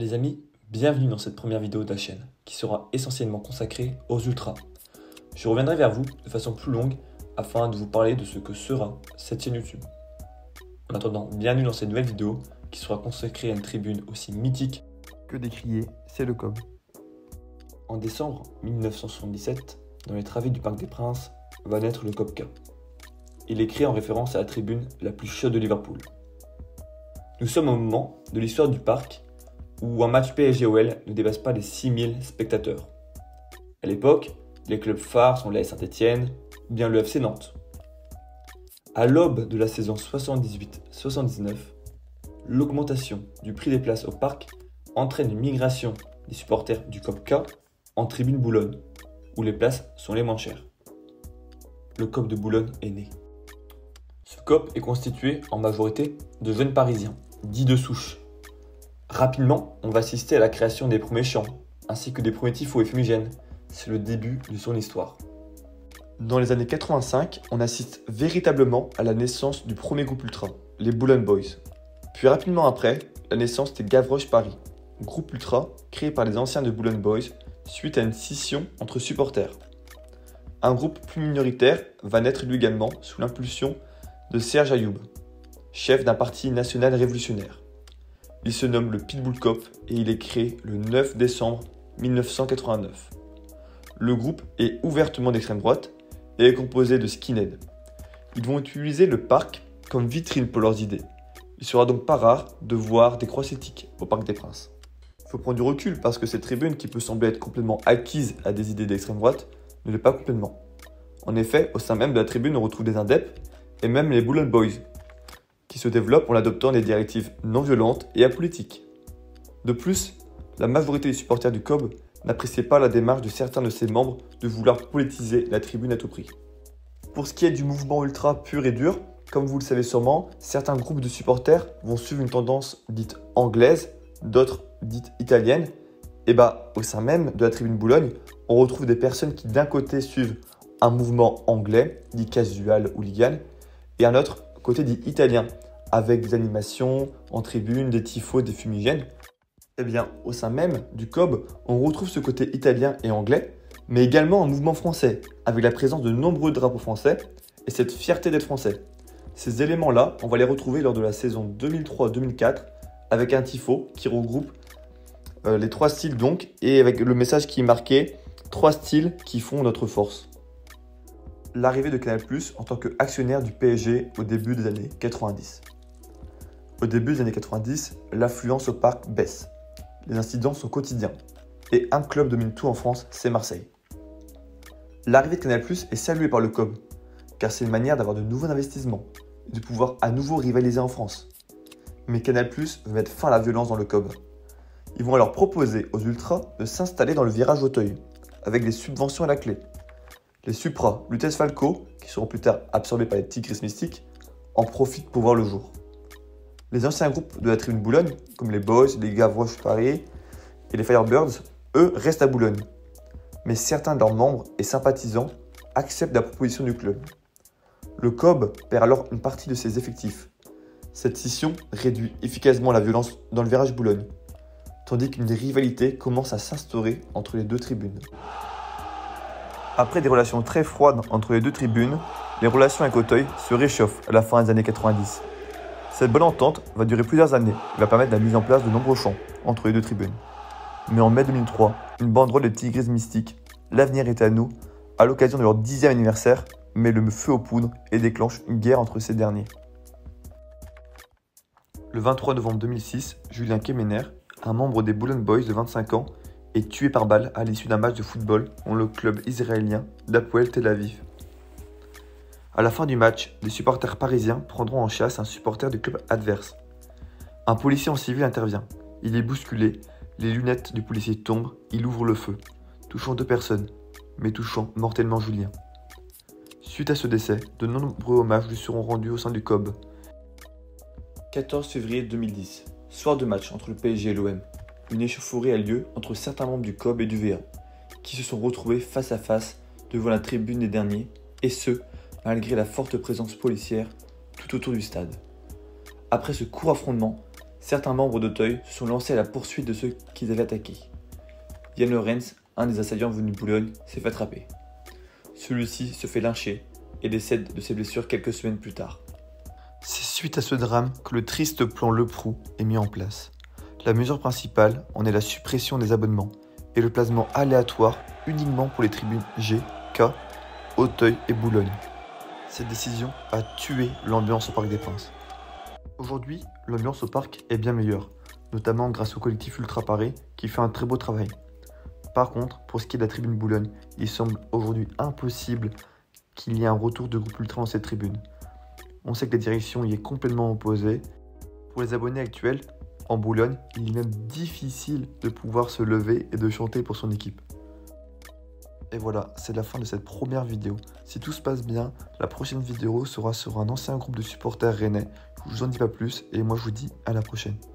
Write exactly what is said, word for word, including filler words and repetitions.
Les amis, bienvenue dans cette première vidéo de la chaîne, qui sera essentiellement consacrée aux ultras. Je reviendrai vers vous de façon plus longue afin de vous parler de ce que sera cette chaîne YouTube. En attendant, bienvenue dans cette nouvelle vidéo qui sera consacrée à une tribune aussi mythique que décriée, c'est le C O B. En décembre mille neuf cent soixante-dix-sept, dans les travées du Parc des Princes, va naître le C O B K. Il est créé en référence à la tribune la plus chaude de Liverpool. Nous sommes au moment de l'histoire du parc où un match P S G O L ne dépasse pas les six mille spectateurs. À l'époque, les clubs phares sont l'A S Saint-Étienne ou bien le F C Nantes. À l'aube de la saison soixante-dix-huit soixante-dix-neuf, l'augmentation du prix des places au parc entraîne une migration des supporters du C O B K en tribune Boulogne, où les places sont les moins chères. Le C O B de Boulogne est né. Ce C O B est constitué en majorité de jeunes parisiens, dits de souche. Rapidement, on va assister à la création des premiers champs, ainsi que des premiers tifos et fumigènes. C'est le début de son histoire. Dans les années quatre-vingt-cinq, on assiste véritablement à la naissance du premier groupe ultra, les Boulogne Boys. Puis rapidement après, la naissance des Gavroche Paris, groupe ultra créé par les anciens de Boulogne Boys suite à une scission entre supporters. Un groupe plus minoritaire va naître lui également sous l'impulsion de Serge Ayoub, chef d'un parti national révolutionnaire. Il se nomme le Pitbull Cop et il est créé le neuf décembre mille neuf cent quatre-vingt-neuf. Le groupe est ouvertement d'extrême droite et est composé de skinheads. Ils vont utiliser le parc comme vitrine pour leurs idées. Il sera donc pas rare de voir des croix celtiques au Parc des Princes. Il faut prendre du recul parce que cette tribune qui peut sembler être complètement acquise à des idées d'extrême droite ne l'est pas complètement. En effet, au sein même de la tribune, on retrouve des adeptes et même les Boulogne Boys, qui se développent en adoptant des directives non violentes et apolitiques. De plus, la majorité des supporters du C O B n'appréciaient pas la démarche de certains de ses membres de vouloir politiser la tribune à tout prix. Pour ce qui est du mouvement ultra pur et dur, comme vous le savez sûrement, certains groupes de supporters vont suivre une tendance dite anglaise, d'autres dites italiennes, et bah au sein même de la tribune Boulogne, on retrouve des personnes qui d'un côté suivent un mouvement anglais, dit casual hooligan, et un autre côté dit italien, avec des animations en tribune, des tifos, des fumigènes. Eh bien, au sein même du C O B, on retrouve ce côté italien et anglais, mais également un mouvement français, avec la présence de nombreux drapeaux français et cette fierté d'être français. Ces éléments-là, on va les retrouver lors de la saison deux mille trois deux mille quatre, avec un tifo qui regroupe euh, les trois styles donc, et avec le message qui est marqué « Trois styles qui font notre force ». L'arrivée de Canal plus, en tant qu'actionnaire du P S G au début des années quatre-vingt-dix. Au début des années quatre-vingt-dix, l'affluence au parc baisse. Les incidents sont quotidiens. Et un club domine tout en France, c'est Marseille. L'arrivée de Canal plus est saluée par le C O B, car c'est une manière d'avoir de nouveaux investissements et de pouvoir à nouveau rivaliser en France. Mais Canal plus veut mettre fin à la violence dans le C O B. Ils vont alors proposer aux ultras de s'installer dans le virage Auteuil, avec des subventions à la clé. Les Supra, Lutèce Falco, qui seront plus tard absorbés par les Tigres mystiques, en profitent pour voir le jour. Les anciens groupes de la tribune Boulogne, comme les Boys, les Gavroche Paris et les Firebirds, eux, restent à Boulogne. Mais certains de leurs membres et sympathisants acceptent la proposition du club. Le C O B perd alors une partie de ses effectifs. Cette scission réduit efficacement la violence dans le virage Boulogne, tandis qu'une rivalité commence à s'instaurer entre les deux tribunes. Après des relations très froides entre les deux tribunes, les relations avec Auteuil se réchauffent à la fin des années quatre-vingt-dix. Cette bonne entente va durer plusieurs années et va permettre la mise en place de nombreux champs entre les deux tribunes. Mais en mai deux mille trois, une banderole des Tigres mystiques, l'avenir est à nous, à l'occasion de leur dixième anniversaire, met le feu aux poudres et déclenche une guerre entre ces derniers. Le vingt-trois novembre deux mille six, Julien Kemener, un membre des Boulogne Boys de vingt-cinq ans, est tué par balle à l'issue d'un match de football dans le club israélien d'Hapoel Tel Aviv. À la fin du match, des supporters parisiens prendront en chasse un supporter du club adverse. Un policier en civil intervient. Il est bousculé, les lunettes du policier tombent, il ouvre le feu, touchant deux personnes, mais touchant mortellement Julien. Suite à ce décès, de nombreux hommages lui seront rendus au sein du C O B. quatorze février deux mille dix, soir de match entre le P S G et l'O M. Une échauffourée a lieu entre certains membres du C O B et du V A, qui se sont retrouvés face à face devant la tribune des derniers, et ce, malgré la forte présence policière tout autour du stade. Après ce court affrontement, certains membres d'Auteuil se sont lancés à la poursuite de ceux qu'ils avaient attaqués. Yann Lorenz, un des assaillants venus de Boulogne, s'est fait attraper. Celui-ci se fait lyncher et décède de ses blessures quelques semaines plus tard. C'est suite à ce drame que le triste plan Leproux est mis en place. La mesure principale en est la suppression des abonnements et le placement aléatoire uniquement pour les tribunes G, K, Auteuil et Boulogne. Cette décision a tué l'ambiance au Parc des Princes. Aujourd'hui, l'ambiance au parc est bien meilleure, notamment grâce au collectif Ultra Paris qui fait un très beau travail. Par contre, pour ce qui est de la tribune Boulogne, il semble aujourd'hui impossible qu'il y ait un retour de groupe ultra dans cette tribune. On sait que la direction y est complètement opposée. Pour les abonnés actuels, en Boulogne, il est même difficile de pouvoir se lever et de chanter pour son équipe. Et voilà, c'est la fin de cette première vidéo. Si tout se passe bien, la prochaine vidéo sera sur un ancien groupe de supporters rennais. Je vous en dis pas plus et moi je vous dis à la prochaine.